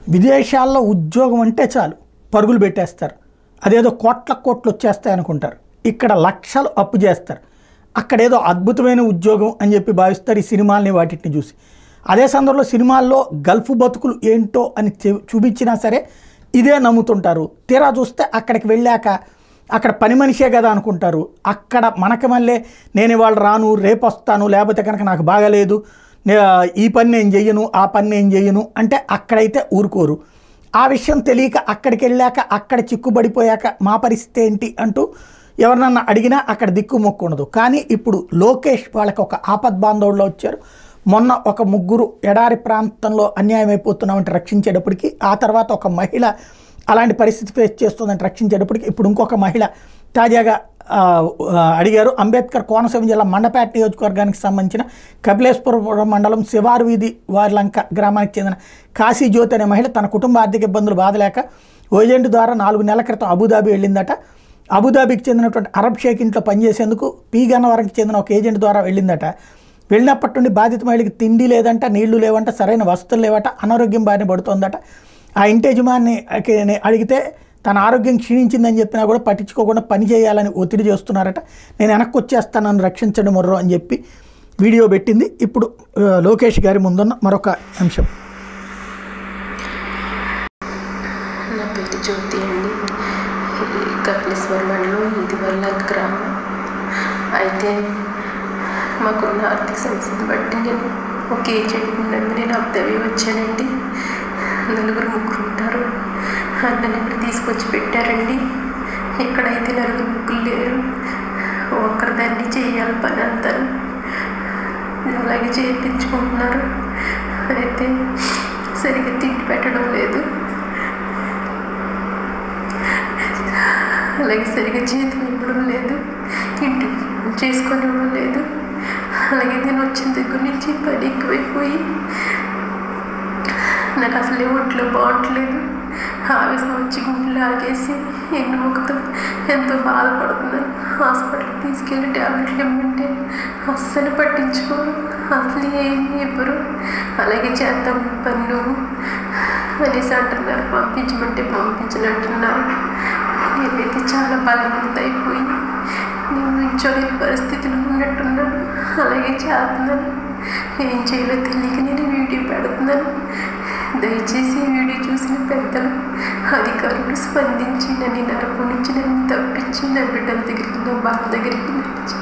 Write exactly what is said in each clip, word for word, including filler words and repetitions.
విదేశాల్లో ఉద్యోగం అంటే చాలు పరుగులు పెట్టేస్తారు, అదేదో కోట్ల కోట్లు వచ్చేస్తాయి అనుకుంటారు. ఇక్కడ లక్షలు అప్పు చేస్తారు, అక్కడేదో అద్భుతమైన ఉద్యోగం అని చెప్పి భావిస్తారు ఈ సినిమాల్ని వాటిని చూసి. అదే సందర్భంలో సినిమాల్లో గల్ఫ్ బతుకులు ఏంటో అని చూపించినా సరే ఇదే నమ్ముతుంటారు. తీరా చూస్తే అక్కడికి వెళ్ళాక అక్కడ పని మనిషే కదా అనుకుంటారు. అక్కడ మనకి మళ్ళీ నేను ఇవాళ రాను, రేపు వస్తాను, లేకపోతే కనుక నాకు బాగాలేదు, ఈ పని నేను చెయ్యను, ఆ పని నేను చెయ్యను అంటే అక్కడైతే ఊరుకోరు. ఆ విషయం తెలియక అక్కడికి వెళ్ళాక అక్కడ చిక్కుబడిపోయాక మా పరిస్థితి ఏంటి అంటూ ఎవరినన్నా అడిగినా అక్కడ దిక్కు మొక్కు ఉండదు. కానీ ఇప్పుడు లోకేష్ వాళ్ళకి ఒక ఆపద్బాంధవుల్లో వచ్చారు. మొన్న ఒక ముగ్గురు ఎడారి ప్రాంతంలో అన్యాయం అయిపోతున్నామంటే రక్షించేటప్పటికి, ఆ తర్వాత ఒక మహిళ అలాంటి పరిస్థితి ఫేస్ చేస్తుందంటే రక్షించేటప్పటికి, ఇప్పుడు ఇంకొక మహిళ తాజాగా అడిగారు. అంబేద్కర్ కోనసీమ జిల్లా మండపేట నియోజకవర్గానికి సంబంధించిన కపిలేశ్వరపురం మండలం శివారు వీధి వార్లంక గ్రామానికి చెందిన కాశీ జ్యోతి అనే మహిళ తన కుటుంబ ఆర్థిక ఇబ్బందులు బాధలేక ఏజెంట్ ద్వారా నాలుగు నెలల క్రితం అబుదాబి వెళ్ళిందట. అబుదాబికి చెందినటువంటి అరబ్ షేక్ ఇంట్లో పనిచేసేందుకు పీ గన్నవరంకి చెందిన ఒక ఏజెంట్ ద్వారా వెళ్ళిందట. వెళ్ళినప్పటి నుండి బాధిత మహిళకి తిండి లేదంట, నీళ్లు లేవంట, సరైన వసతులు లేవట, అనారోగ్యం బారిన పడుతోందట. ఆ ఇంటి యజమాని అడిగితే తన ఆరోగ్యం క్షీణించిందని చెప్పినా కూడా పట్టించుకోకుండా పని చేయాలని ఒత్తిడి చేస్తున్నారట. నేను వెనక్కి వచ్చేస్తాను, నన్ను రక్షించండి మొర్రో అని చెప్పి వీడియో పెట్టింది. ఇప్పుడు లోకేష్ గారి ముందున్న మరొక అంశం. నా పేరు జ్యోతి అండి, కపిలేశ్వర మండలం ఇది వల్ల గ్రామం. అయితే మాకున్న ఆర్థిక సమస్యను బట్టి నేను ఒక ఏజెంట్ నమ్మి నేను అబ్దవి వచ్చానండి. నలుగురు ముగ్గురు ఉంటారు, అందరిని ఇక్కడ తీసుకొచ్చి పెట్టారండి. ఇక్కడైతే నలుగురు ముగ్గురు లేరు, ఒక్కరి దాన్ని చేయాలి పని అంతా, అలాగే చేయించుకుంటున్నారు. అయితే సరిగ్గా తిండి పెట్టడం లేదు, అలాగే సరిగ్గా జీతం ఇవ్వడం లేదు, ఇంటి చేసుకొని ఇవ్వడం లేదు. అలాగే నేను వచ్చిన దగ్గర నుంచి పని ఎక్కువైపోయి నాకు అసలే ఒంట్లో బాగుంటలేదు. ఆవేశం వచ్చి గుండెలు ఆగేసి ఎన్నుముకతో ఎంతో బాధపడుతున్నాను. హాస్పిటల్కి తీసుకెళ్ళి ట్యాబ్లెట్లు ఇవ్వమంటే అస్సలు పట్టించుకోరు, అసలు ఏమి ఇవ్వరు. అలాగే చేద్దాం పని నువ్వు అనేసి అంటున్నారు, పంపించమంటే పంపించనంటున్నారు. నేనైతే చాలా బలహీనత అయిపోయి నేను నుంచోలేని పరిస్థితిలో ఉన్నట్టున్నాను. అలాగే చేస్తున్నాను, ఏం చేయాలో తెలియక నేను వీడియో పెడుతున్నాను. దయచేసి ఈ వీడియో చూసిన పెద్దలు అధికారులు స్పందించి నన్ను నరపు నుంచి నన్ను తప్పించి నా బిడ్డల దగ్గరికి నా బాధ దగ్గరికి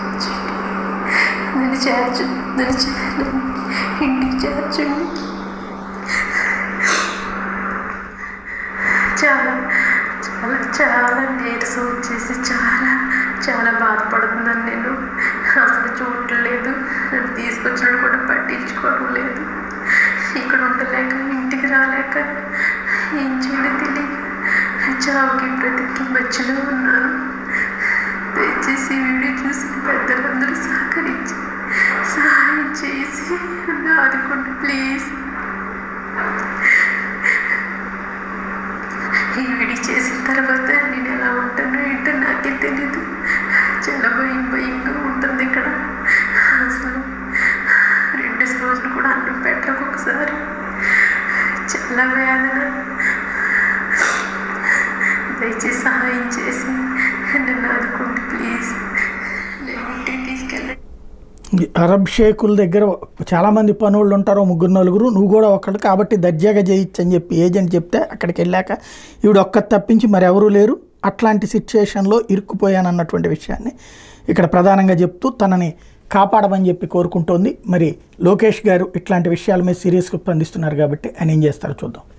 నన్ను చేర్చు నన్ను ఇంటికి చేర్చండి. చాలా చాలా చాలా నీరసం వచ్చేసి చాలా చాలా బాధపడుతున్నాను. నేను అసలు చూడలేదు, నన్ను తీసుకొచ్చిన కూడా పట్టించుకోవడం లేదు. ఇక్కడ ఉండలేక ఇంటికి రాలేక ఏం చేయలో తెలియక చావుకి బ్రతికి మధ్యలో ఉన్నాను. దయచేసి వీడియో చూసిన పెద్దలందరూ సహకరించి సహాయం చేసి ఆదుకోండి ప్లీజ్. ఈ వీడియో చేసిన తర్వాత నేను ఎలా ఉంటానో ఏంటో నాకే తెలీదు. చాలా భయం భయంగా ఉంటుంది ఇక్కడ. అసలు రెండు రోజులు కూడా అన్నం పెట్టకు, ఒకసారి చాలా వేదన. దయచేసి సహాయం చేసి నన్ను ఆదుకోండి ప్లీజ్. నేను ఇంటికి తీసుకెళ్ళండి. అరబ్ షేకుల దగ్గర చాలామంది పనులు ఉంటారు, ముగ్గురు నలుగురు, నువ్వు కూడా ఒక్కడు కాబట్టి దర్జాగా చేయొచ్చు అని చెప్పి ఏజెంట్ చెప్తే అక్కడికి వెళ్ళాక ఈవిడ ఒక్కటి తప్పించి మరి ఎవరూ లేరు, అట్లాంటి సిచ్యుయేషన్లో ఇరుక్కుపోయానన్నటువంటి విషయాన్ని ఇక్కడ ప్రధానంగా చెప్తూ తనని కాపాడమని చెప్పి కోరుకుంటోంది. మరి లోకేష్ గారు ఇట్లాంటి విషయాల మీద సీరియస్గా స్పందిస్తున్నారు కాబట్టి ఆయన ఏం చేస్తారో చూద్దాం.